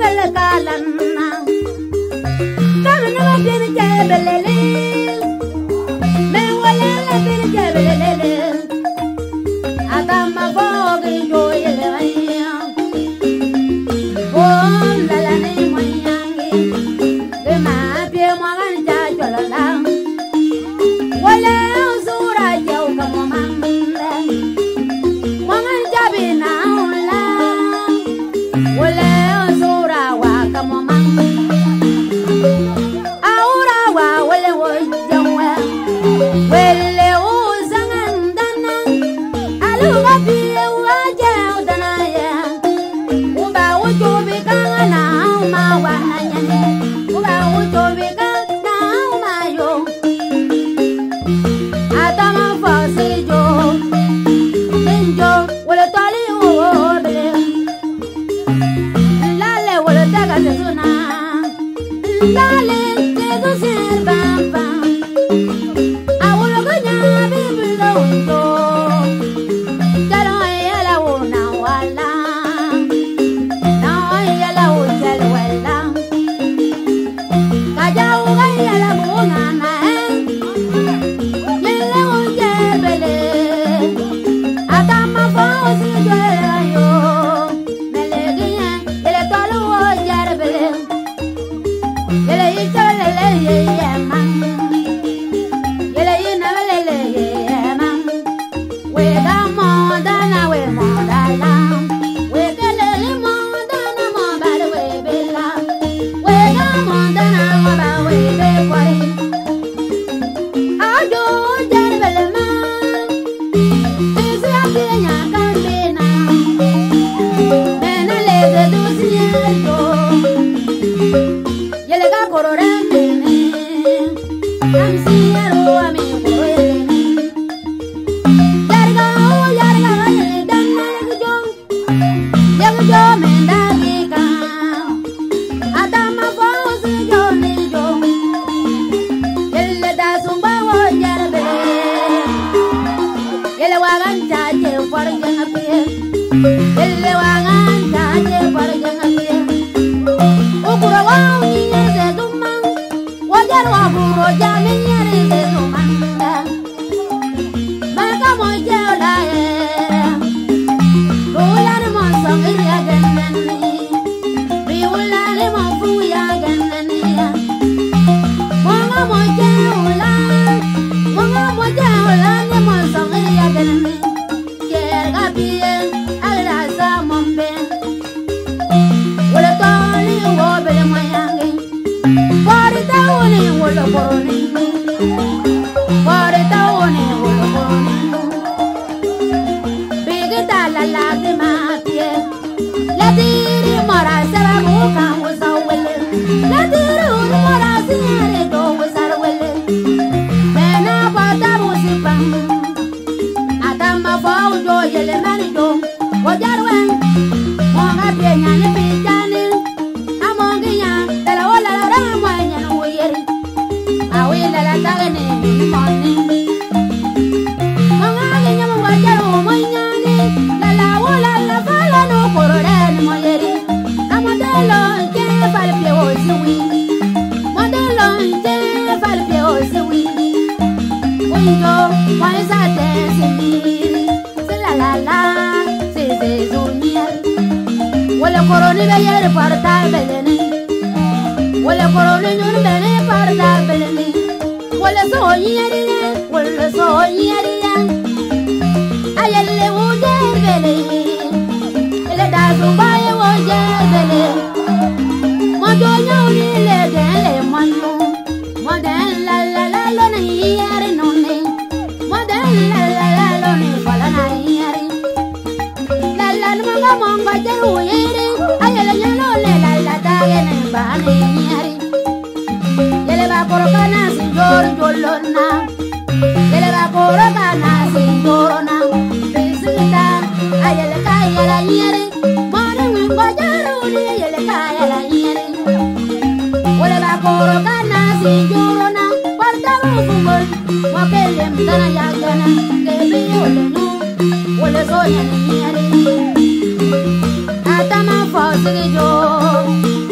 Atama fosige jo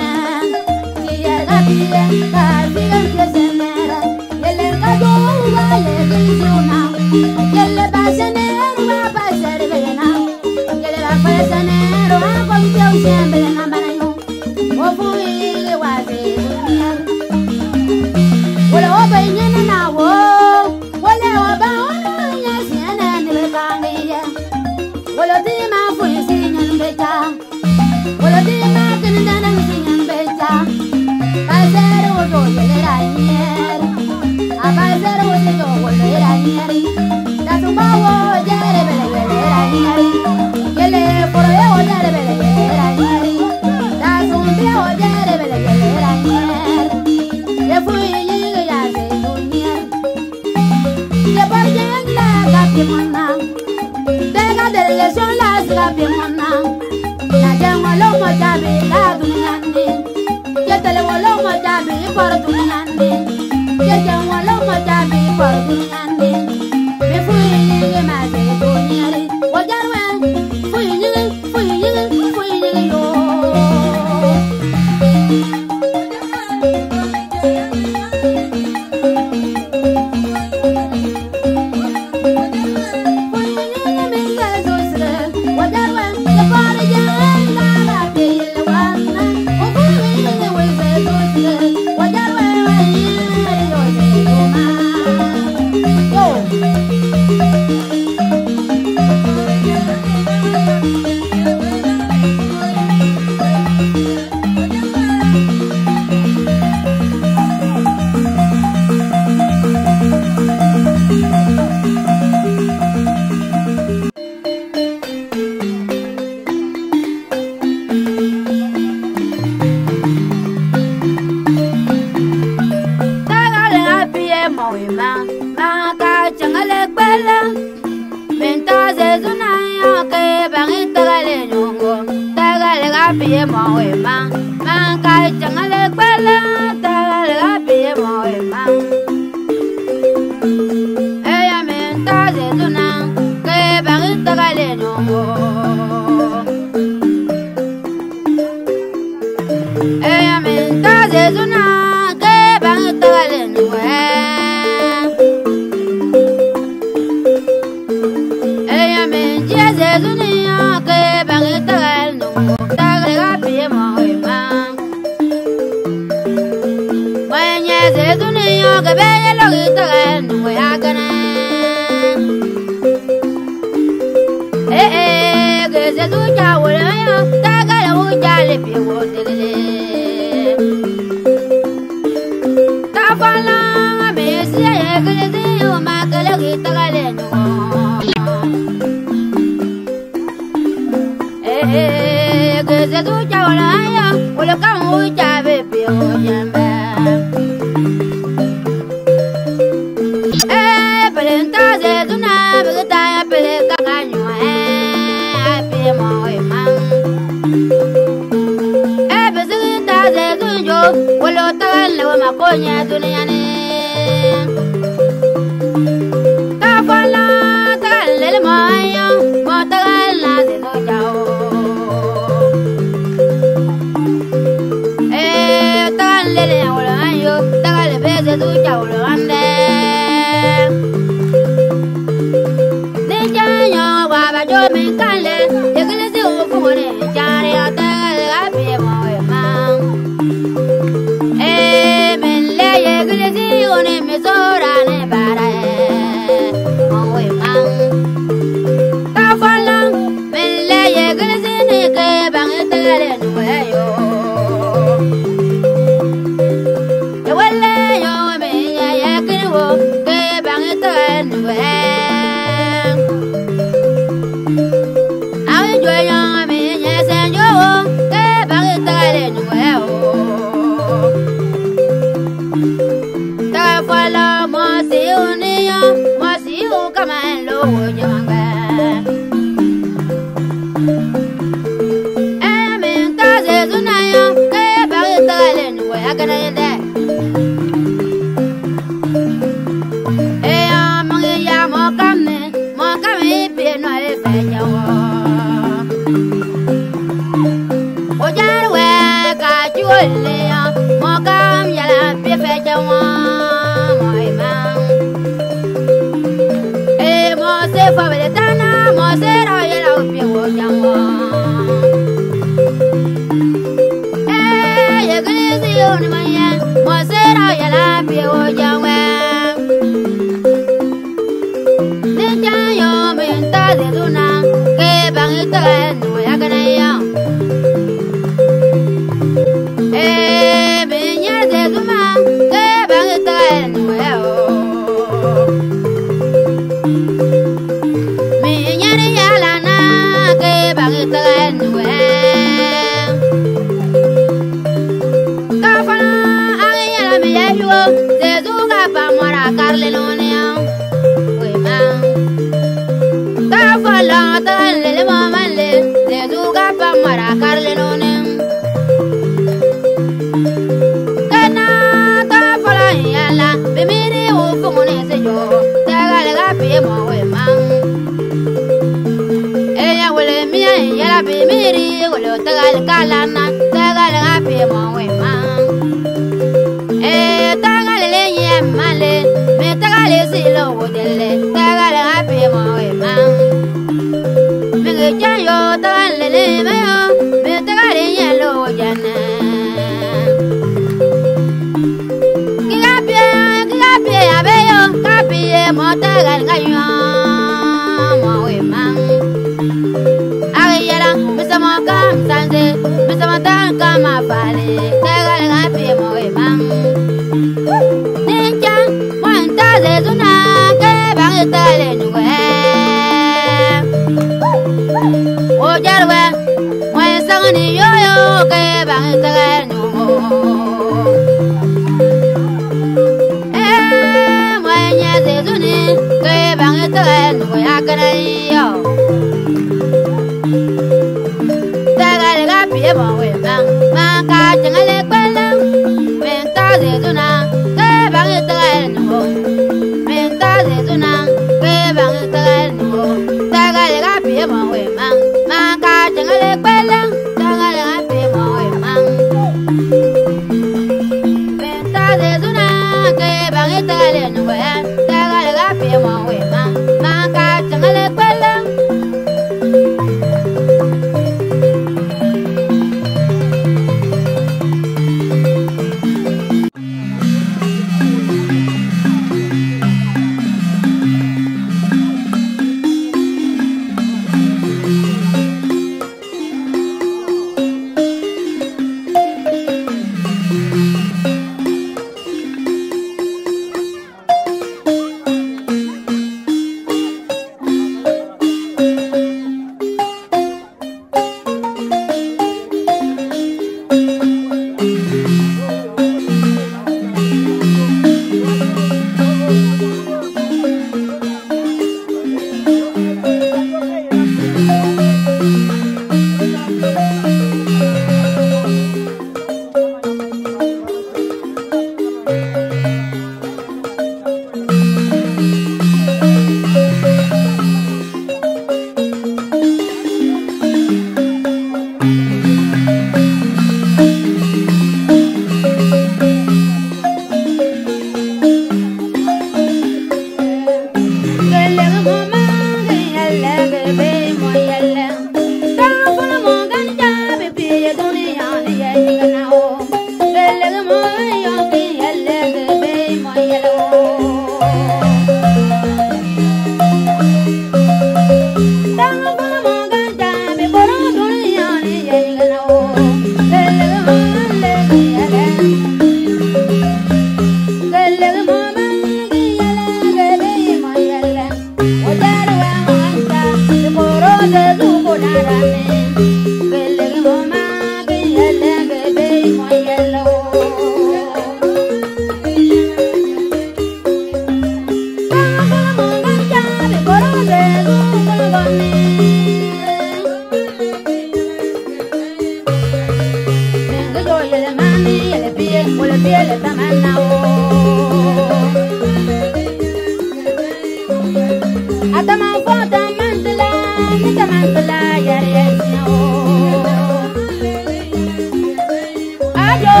Ayo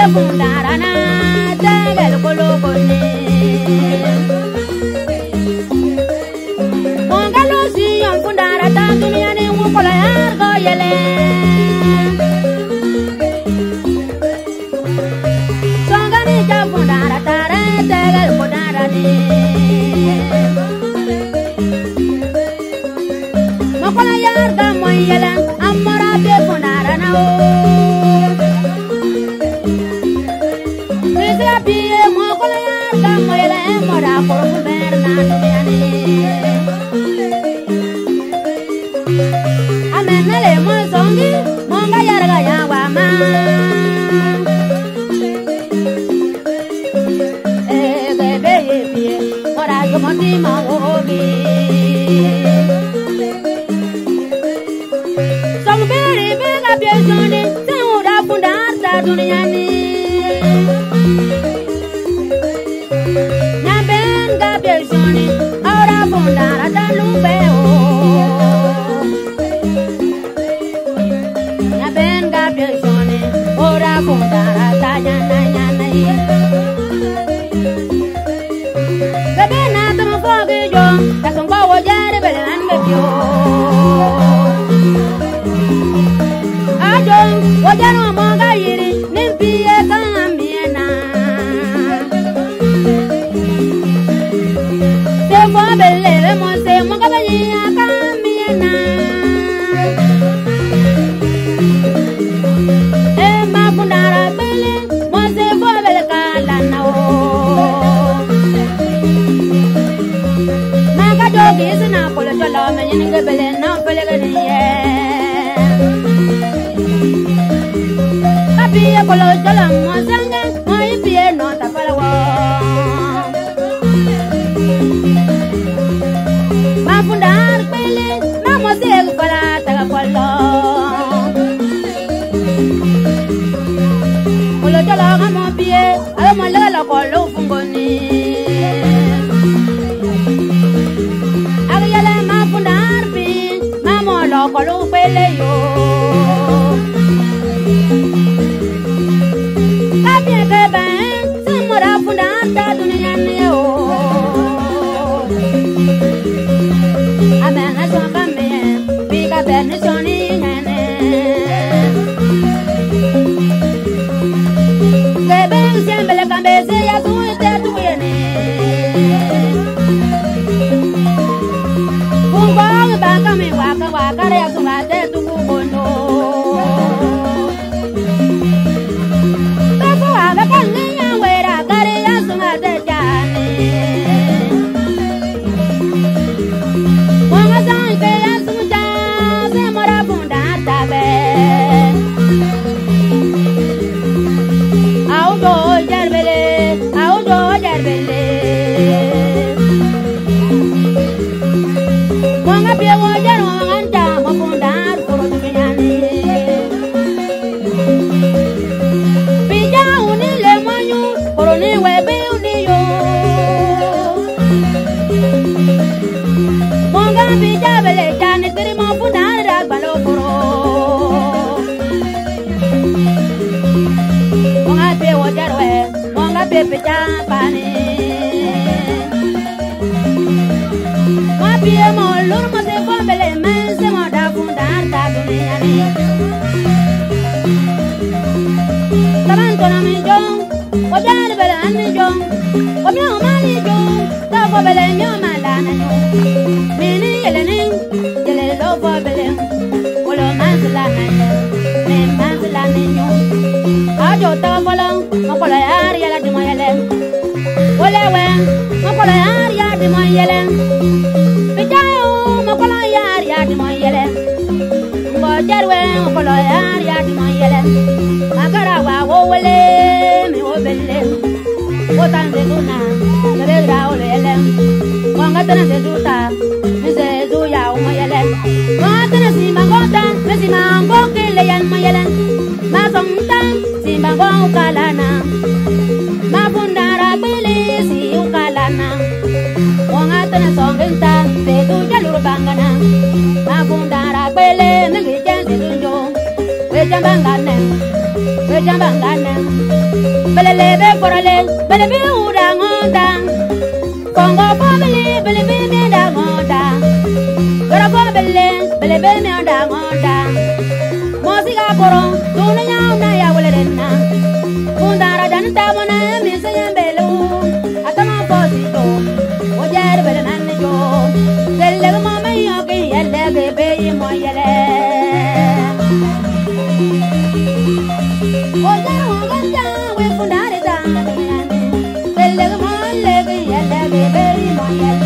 fundarana tegel kolokone Mongalo si yon fundara ta dunia ni wukola yargo yele Songani ja fundara tare tegel fundarani Mokola yarga moyele amara be fundarana o Pie mokola yarga moyele mora koro berna dunyani Amenele mo songi monga yarga yawa ma Bebe pie mora yomondi ma obi Song beri bega pie soni se ura fundar ta dunyani Nyaben gabiel soni, ahora fundara da lubeo. Nyaben gabiel soni, ahora fundara da yana. Bebe na tomo fogi yo, ta songwa wajare bele an mebyo. Ajo wajaro monga yiri, nimpiye kamiena. Belle mo se mo ka ba ya kamiena e ma fundara belle mo se fo belle kala na o ma ka jogi sina polo jolo me ni ke belle na belle ga ni ye papi e polo jolo mo sanga mo i pie no ta pala wo Fundar pele, namo segu para taga polo. Polo jala ngamo pie, ayo malaga la polo fungoni. Agayala ma fundar pi, mamo lo polo pele yo. Kapie keba, semora fundar ta dunia ni yo. Amena songa me, biga ben soni nene. Bebe siembele kambe se ya tuite tuyene. Kumbang banga me waka re ya songa te tukubono. Tafu aga kange ya wera kare ya songa te jane. Pepe Japane Mapie mo lur mo se fombele men se mo da fundar ta dunia ni Tabanto na mi jong o jare bele an mi jong o mi o mali jong ta fombele mi o malana yo Mini yele lo fombele o lo manzla na yo me manzla ni yo Ajo ta folong mo kola yar yala di mo yele Olewe mo kola yar ya di mo yele Pijayo mo kola yar ya di mo yele Ngo jarwe mo kola yar ya di mo yele Magara wa wo wele mi wo belle Wo tan se duna Gabe gra o lele Wanga tana se duta Mi se du ya o mo yele Wanga tana si magota Mi si mango ke le yan mo yele Ma song tan si mango kalana Ma fundara bele si ukalana Wanga tana song rinta Se du jalur bangana Ma fundara bele Mengi jen se du jo We jambangane belebe korale belebe uda ngonda kongo family belebe me da ngonda gora family belebe me da ngonda mosiga koro dunya na ya welenna undara janta mona mi sayembelu atama posito ojar belenan jo delle mama yo ke yelle bebe mo yele ojar wanga we fundare da delle mo le yelle bebe mo yele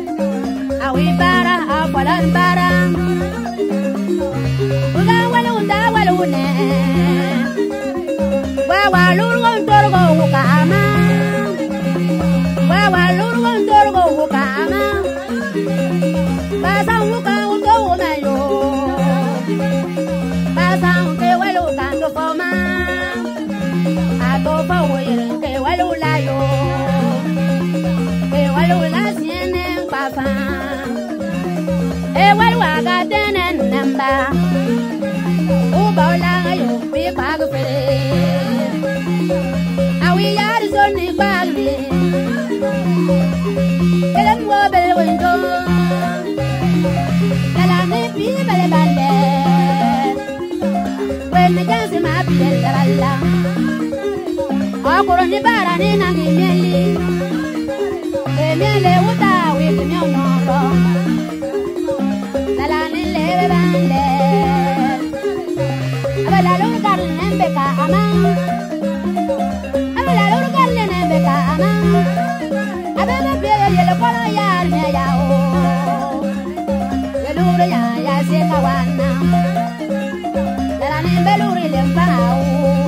Awi bara apalan bara, udah walau walune wa lurgo ndorgo ukama wa lurgo ndorgo ukama basa uka uto umayo basa unte walu kanto foma ato fa woyere ke walu layo ke walu la siene papa e walu aga tenen namba ubola yo bi pago pere awi yar zoni bagli elem wo bel window la ne pi bele bande when the gas ma pi la akoro ni bara ni na ngi meli e mele uta wi mi no ro la ni le bande abala lo kar nembe ka ama abala lo kar nembe ka ama abala be ye le kono yar me ya o ye luro ya se ka wana la ni be luro le mpa o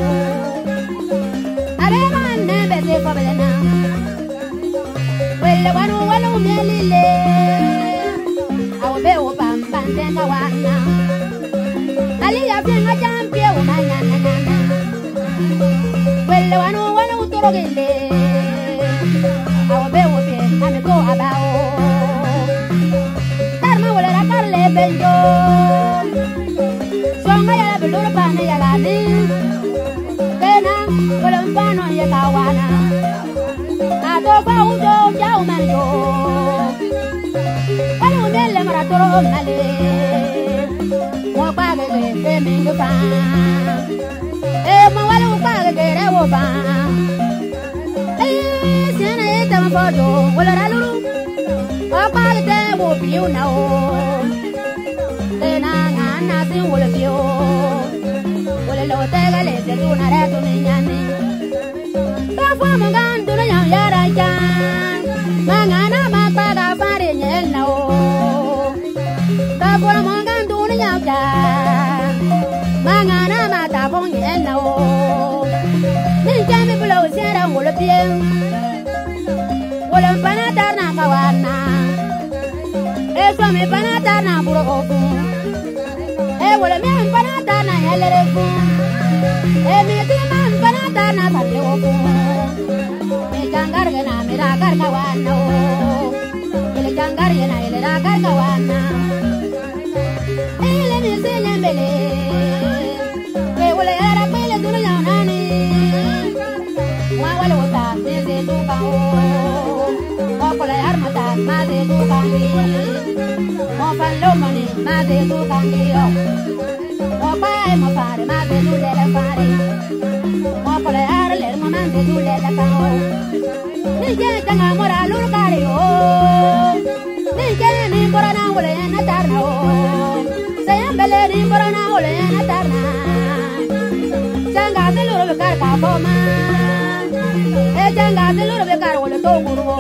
abema nembe se ko belena wele wanu me lile awo be o pamba ndenga wana ali ya pinga champion o manyana nana wele wanu utorogele awo be ame ko abao tarma wala la karle benjo songa ya belur pane ya lani kena wala pano ya kawana ato fa ujo ya umanjo wala umele maratoro male mo paga ke mingo pa e mo wala paga ke rewo pa e siana eta ma foto wala ralu apa te wo piu na o te na na sin wala piu wala lo te gale te tu na re tu ni nyani ta fo mo gan tu na ya ra ja manga na ma pa ga fa re nyel na o ta fo mo gan tu na ya ja manga na ma ta fo nyel na o ni jami bulo sera wala piu wala pana tarna kawana eso me pana tarna buro oku wala me pana tarna yalere ku me tima pana tarna talle oku me jangar gena mera kar kawana ele jangar gena ele ra kar kawana ele me se nyambele wala era pele dunya nani wa wala wata se tu kao Mokola armata, made tu kangi. Mofan lo mani, made tu kangi. Mopai mofare, made tu lele fare. Mokola arle, made tu lele kao. Nije tanga mora lur kari o. Nije ni korana wole na tarna o. Sayambele ni korana wole na tarna. Sanga telur bekar ka boma. Janga de loro bekar wala to gurwo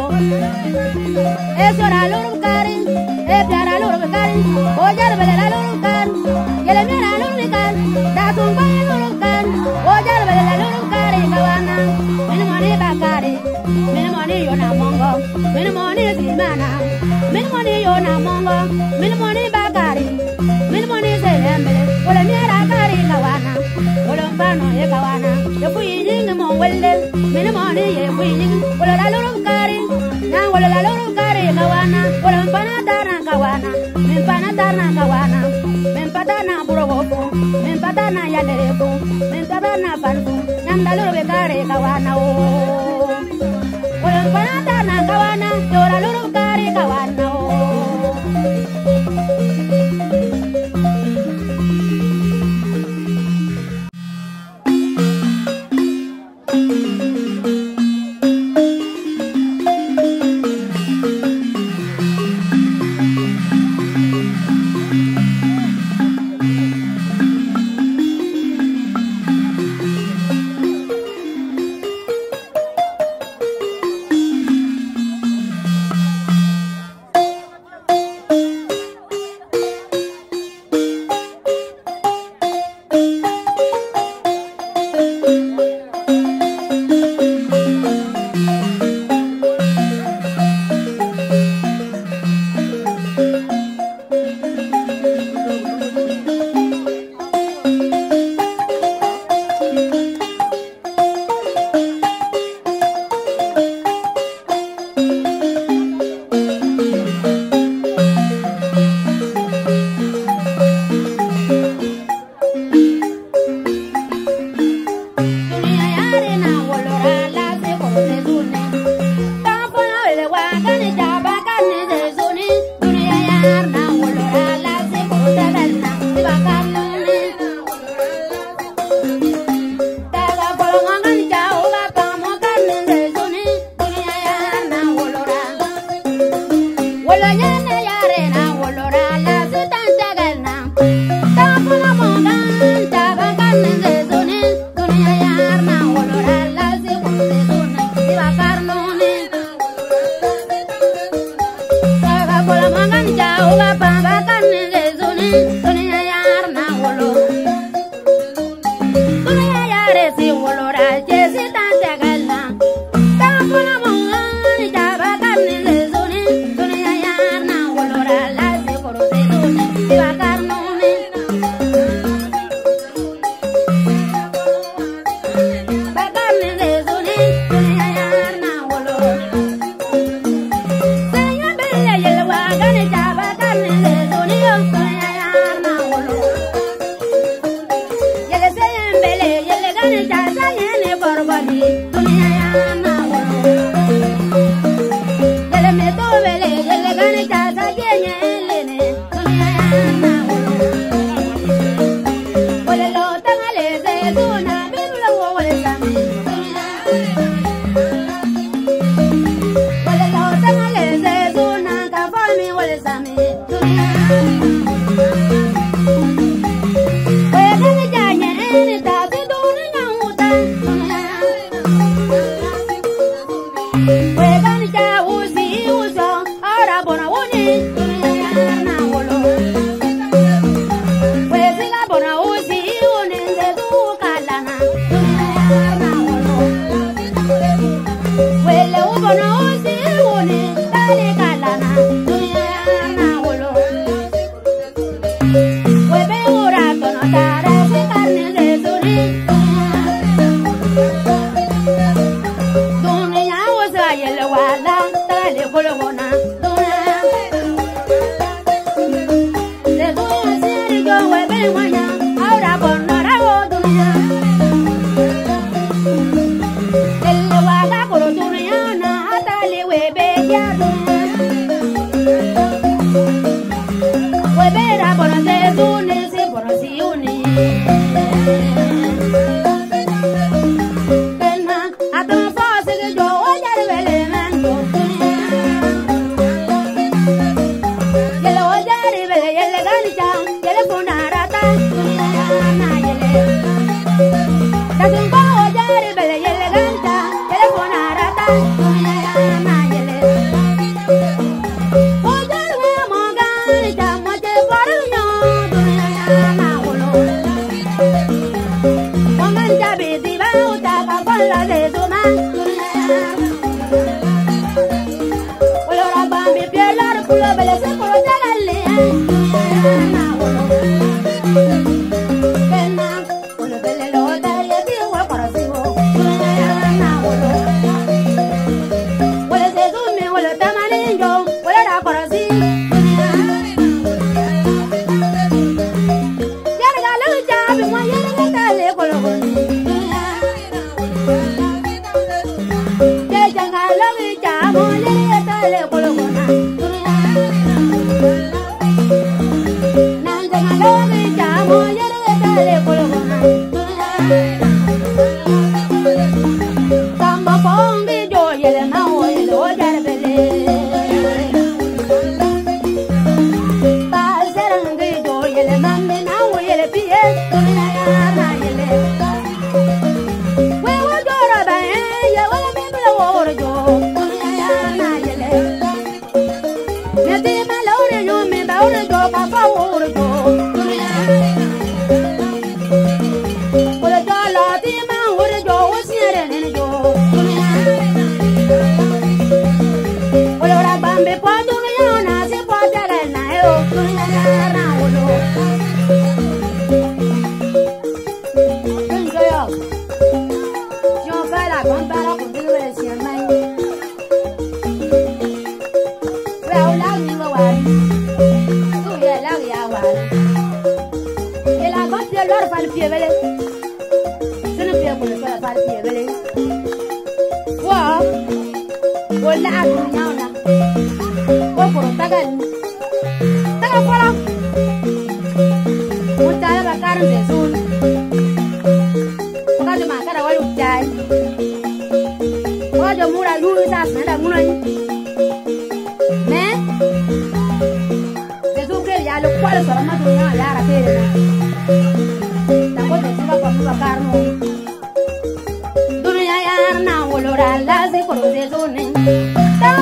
sora loro bekari piara loro bekari o jar bele la loro bekar yele mera loro bekar da tum ba loro bekar o jar bele la loro bekari kawana men moni bakari men moni yo na mongo men moni simana men moni yo na mongo men moni bakari men moni sembe wala mera kari kawana wala pano ye kawana ye fuyin mo welle men moni ye fuyin wala la loro bekari na wala la loro bekari kawana wala pana tarna kawana men pana tarna kawana men patana burogo men patana yalere men patana pantu nyam la loro bekari kawana o wala pana tarna kawana yo la loro bekari kawana o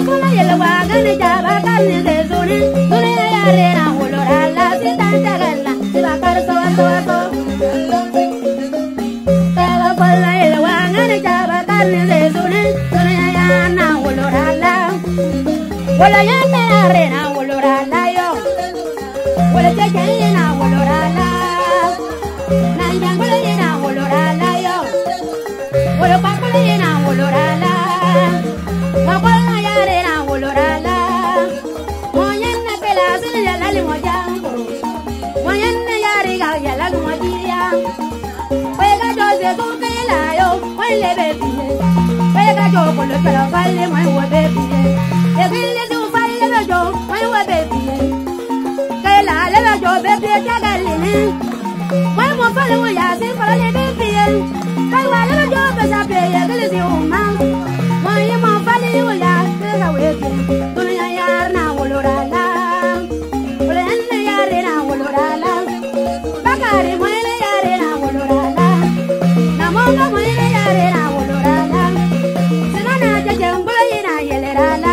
Wala yana arena wolorala yo. Wala jajayena wolorala. Nanjangula yana wolorala yo. Wala pakula yana wolorala. Makwala yarena wolorala. Moyanna pela sila yala limojango. Moyanna yariga yala lumodiya. Wega jose kumpela yo. Wale bebi. Wega jo kolo pela vale mwa bebi. Egile du falle lo jo, my wa baby. Kayla le lo jo baby tagalini. Why mo falle wo ya se falle le baby. Kayla le lo jo be sa pe ya gele si uma. Why mo falle wo ya se ga we bi. Dunya yar na wolorala. Ole enne yare na wolorala. Bakari mo le yare na wolorala. Namonga mo le yare na wolorala. Sinana jaje ngula yina yelerala.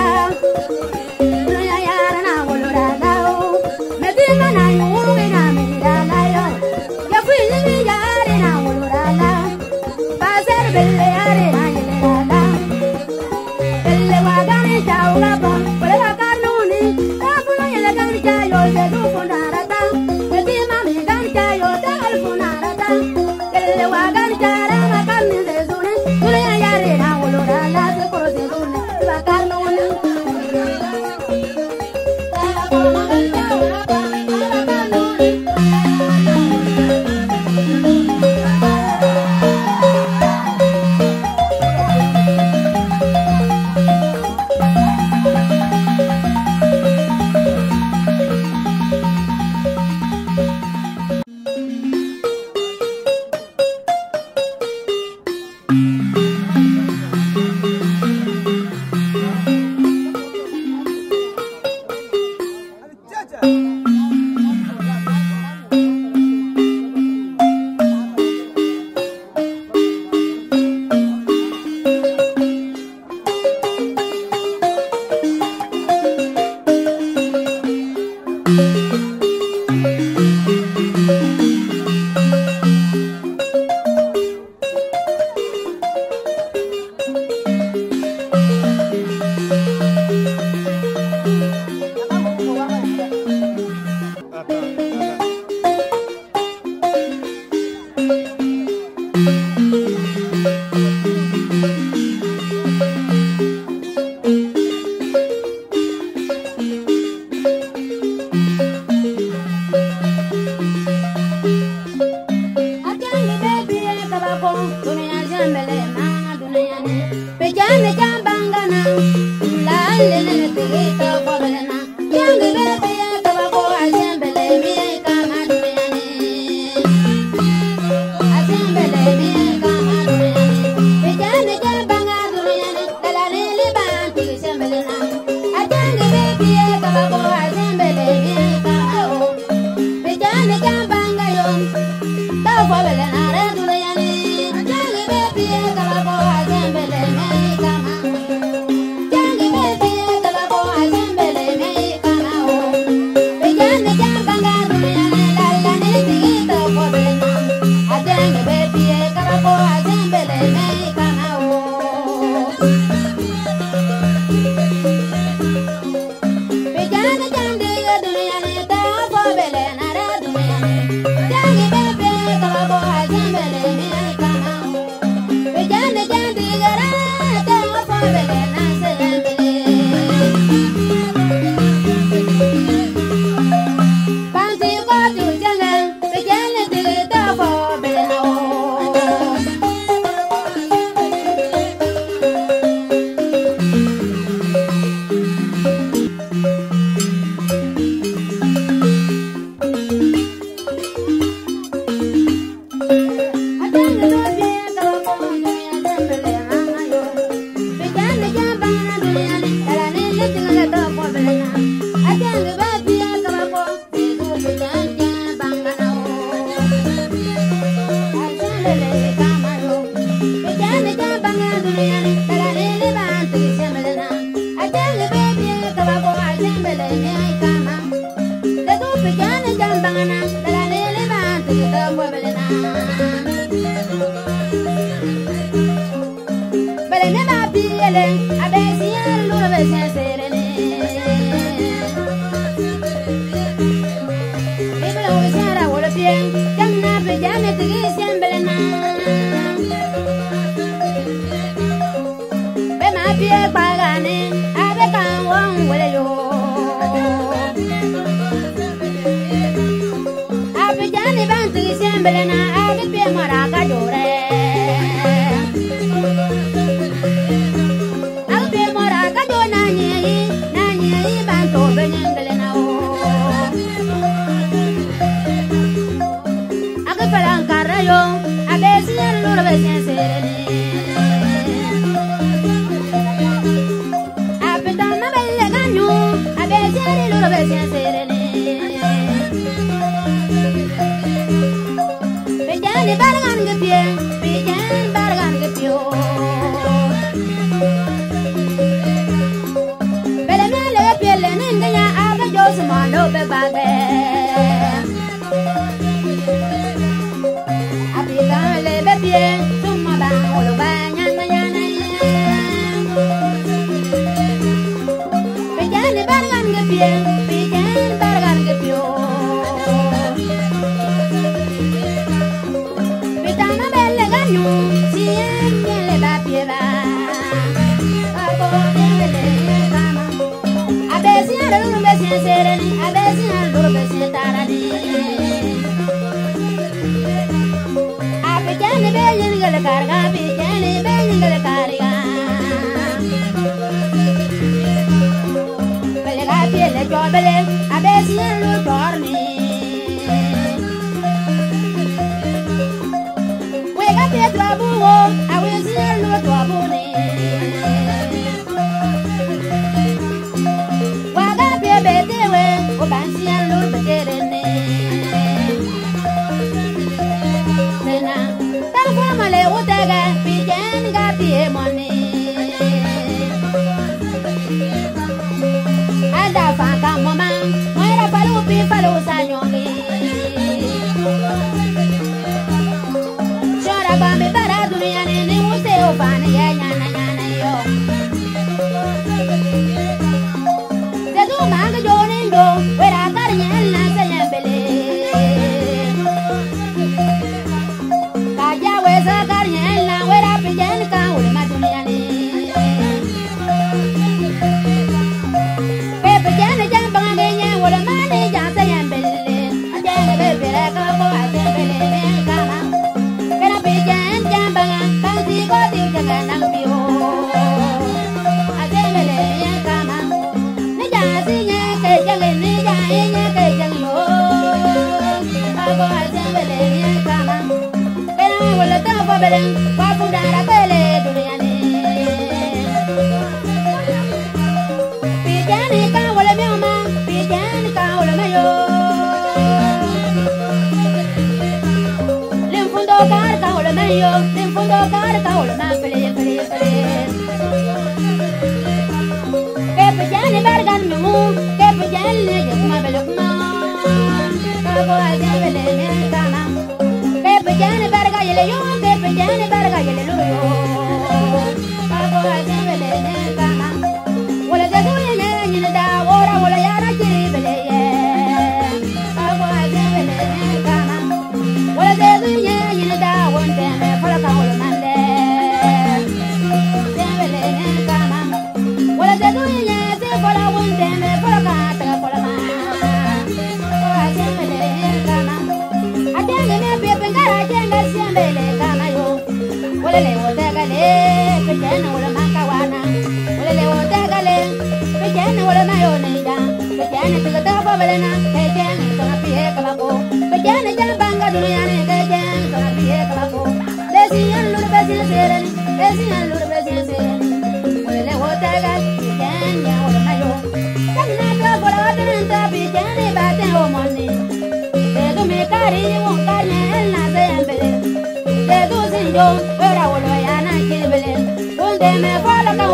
Yo, pero bueno, ya no quiero ver. Un día me fue la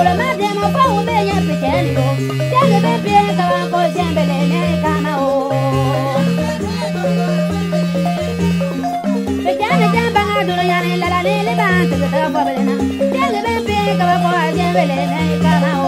wala made ma fa wo be nya picheni yo tege be be ka wa ko sembele ne kama o picheni jamba nga duro ya ne la la le ba te ta fa bele na tege be be ka wa ko sembele ne kama o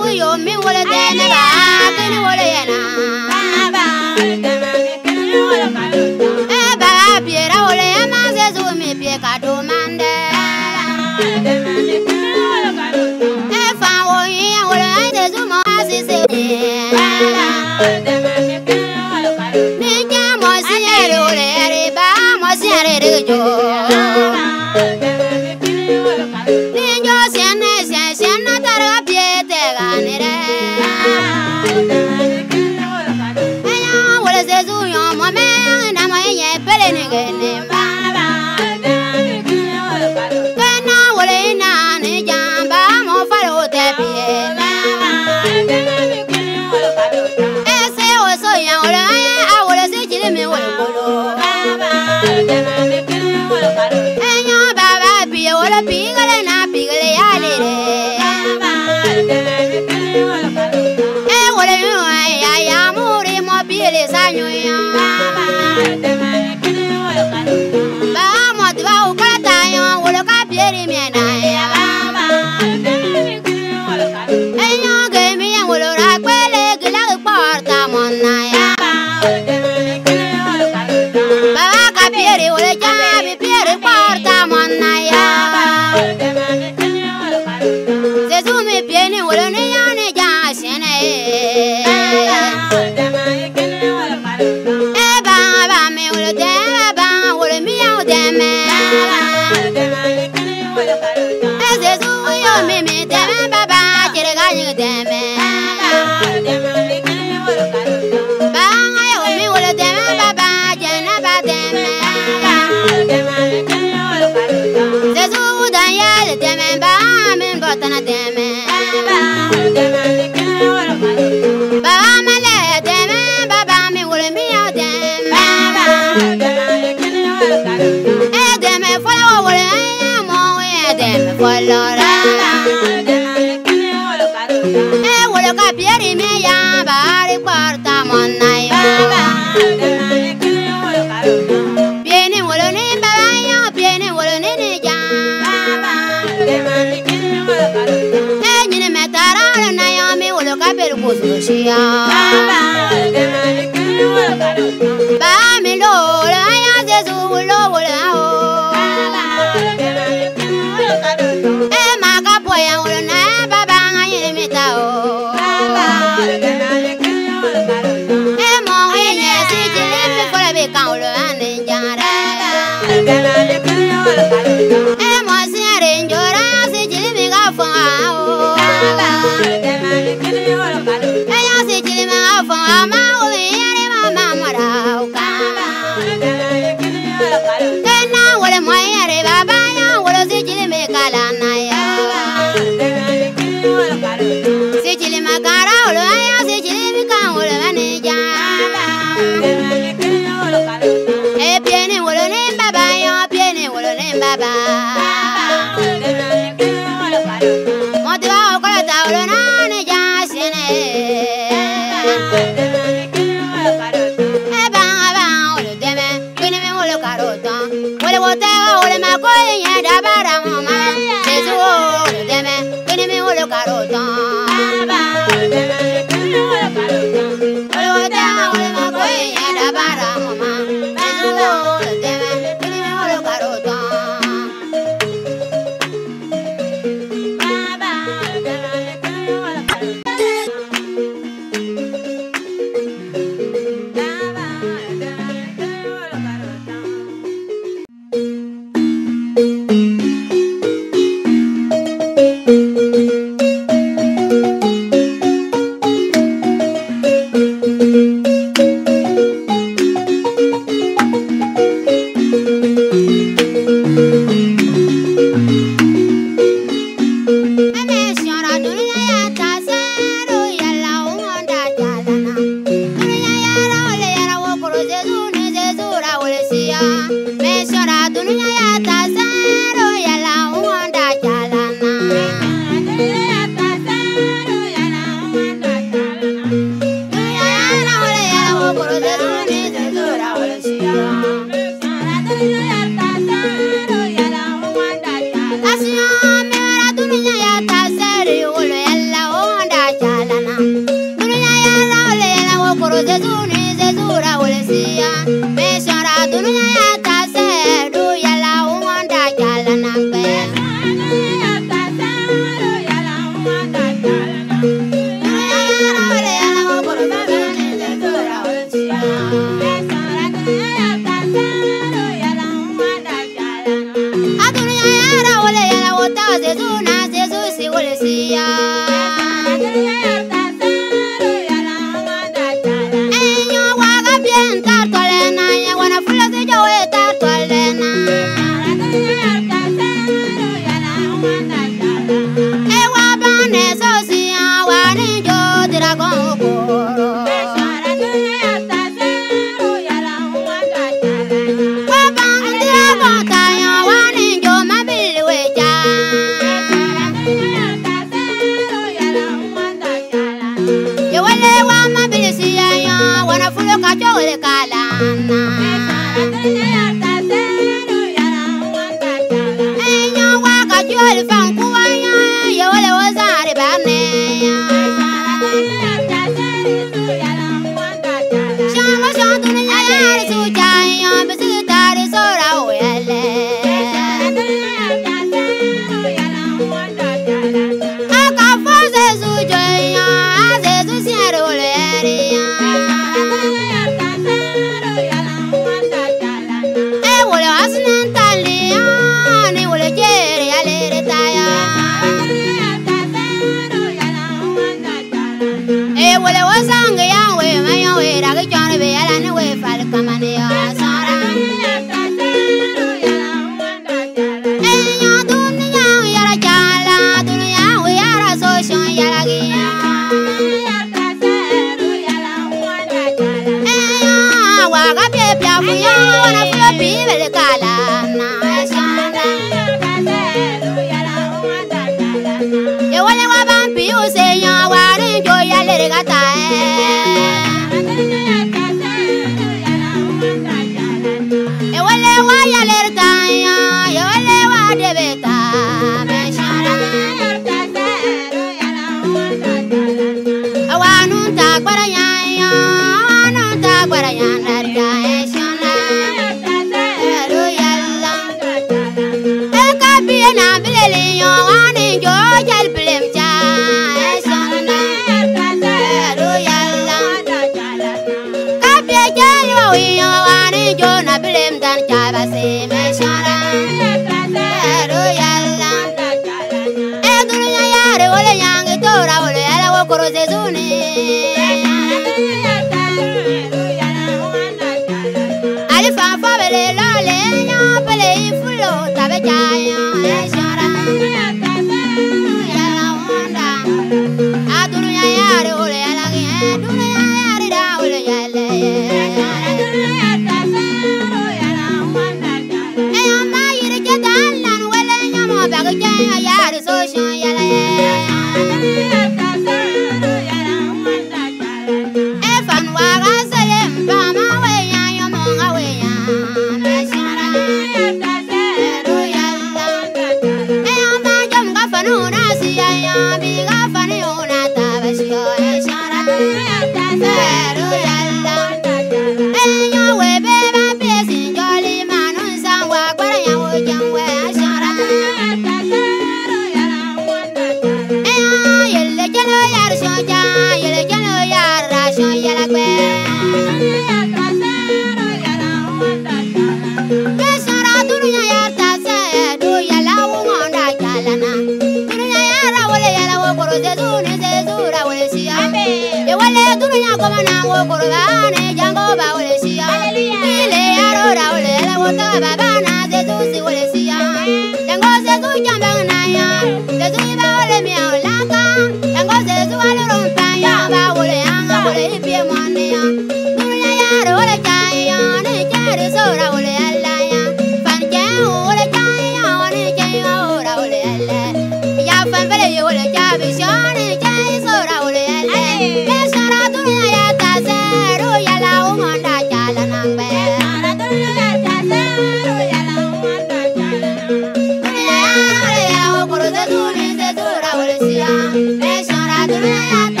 Dunia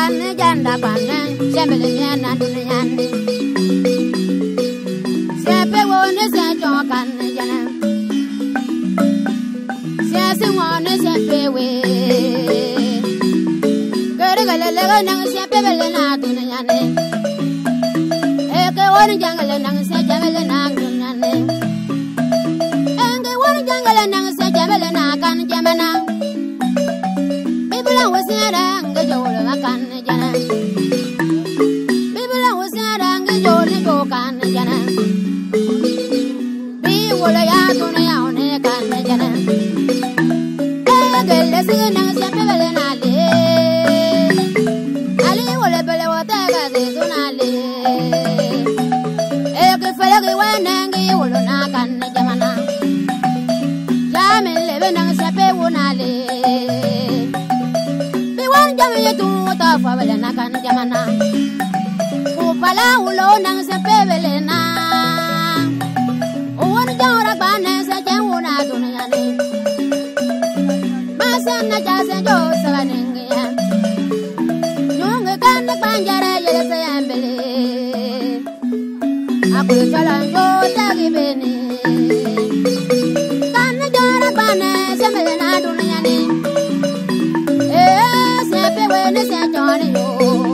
kan janda panen sembele nyana dunyane sepe wone se jokan jana se wone sepe we gare gale le nang sepe bele na dunyane e ke wone jangale nang se jamele na dunyane enge wone jangale nang se jamele na kan jamana bibla wasara ngajolo makan jana bibla wasara ngajolo go kan jana bi wala ya dunya one kan jana gele sina sepe bele na le ali wala bele wata ga de dunale e ke fele ke wana ngi wala na kan jamana ya men le bena sepe wonale bi wan jamme tu ta fa bele na kan jamana ku pala ulo nang sepe bele na o won jawra bane se jawuna dunya ne na jase jo sabanengia nyonga kan banjara yele sayambele aku chalanjo tagi bene kan jara bane semele na dunya ni sepe wene se joni yo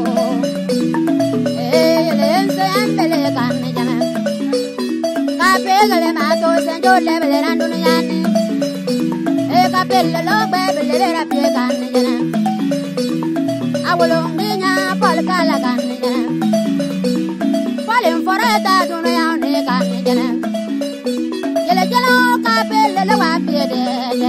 yele sayambele kan jama ka pegale ma to se jo lebele na dunya ni kapelle lo bebe le vera pie kan jana awolo nginya pal kala kan jana palen forata dunu ya ne kan jana yele jalo kapelle lo wa pie de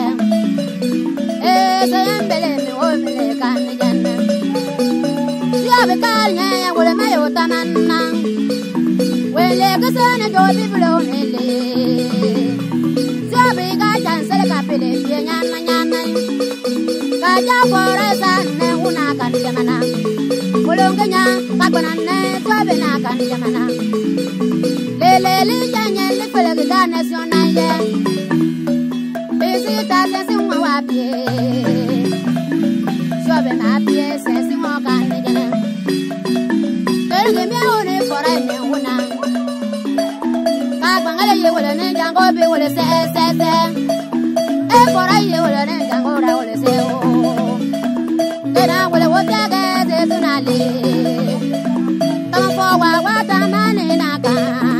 sayambele mi o mi kan jana ya be kal nya ya wole mayo tamanna wele kasana do biblo ne le sabe ga chansele kapelle nyana nyana kaja foresa ne una kan jamana kolongnya kabana ne tobe na kan jamana lele janye le fele ga national ye visita se wa wapie sobe na pie se wa kan jana erge me one fora ne una ka bangale ye wala ne jango be wala se por ahí wala ne jangora wala se o era wala wota ga de tunale tam fo wa ta mane na ka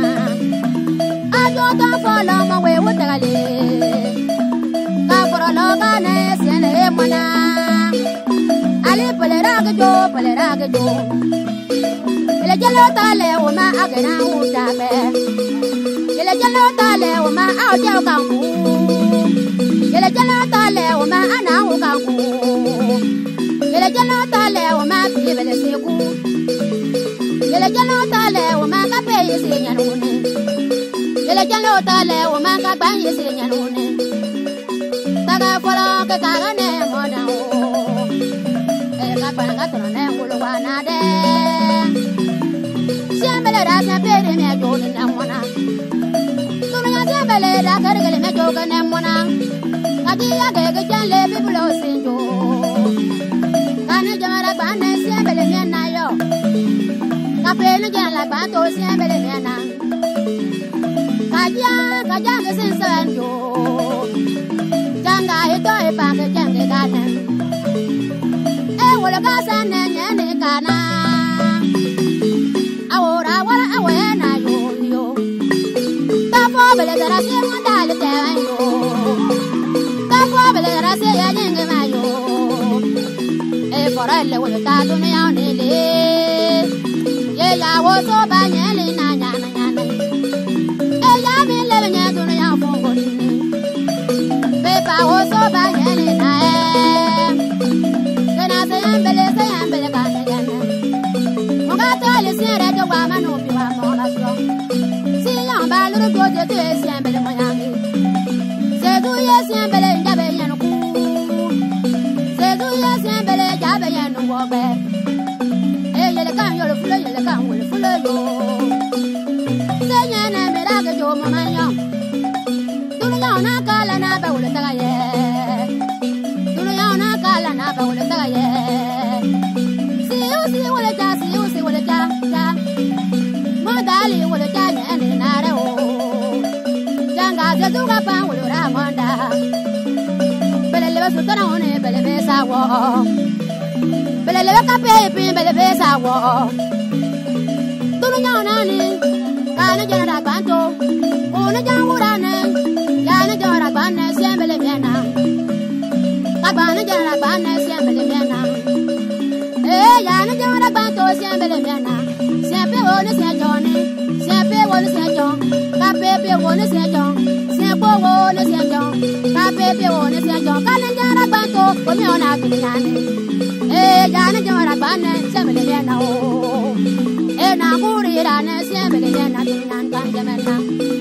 ajo tam fo lo ma we wota ga le ka por lo ga ne se ne mona ale pelera ga jo ele jalo tale o ma agena uta be ele jalo tale o ma au ja ka ku yele jalo tale o ma ana o ka ku yele jalo tale o ma bibele se ku yele jalo tale o ma ka pe yese nyanune yele jalo tale o ma ka ban yese nyanune taga folo ke taga ne moda o e ka ban ka tro ne ngulu wana de siambele ra se pe de me jo ne mona turu ya siambele ra ka regele me jo ne mona Adia de jale biblo sinjo kana jamara bana siambele mena yo kapelu jala bato siambele mena kaja ke sensanjo janga ito e pa ke jange kana e wala kasa ne kana awora wala awena yo ta fo bele dara se mandale te yo bele rase ya nyenge mayo e forale wo ta dunya ne le ye ya wo so ba nyele na nyana e ya me le nya dunya fongo ni be pa wo so ba nyele na kana se yambele ka nyana mo ga to le se re do wa ma no bi wa mo la so si ya ba lu do de se yambele mo ya mi se du ye se yambele yele kan yo fulo yo senya na mera ga jo mama yo dunya na kala na ba wala ta ye dunya na kala na ba wala ta ye si pa wulura monda belele ba sutana one belele sawo belele ba kape pin belele sawo tunu nyana ni kana jana da banto ona jangura ne yana jara banne sembele miana kabana jara banne sembele miana yana jara banto sembele miana sempe woni se jone sempe woni se jon kape woni se jon sempo woni se jon kape woni se jon kana jara banto ko mi ona kinane yana jara banne sembele miana o na guri rane sembele miana kinan kan jamena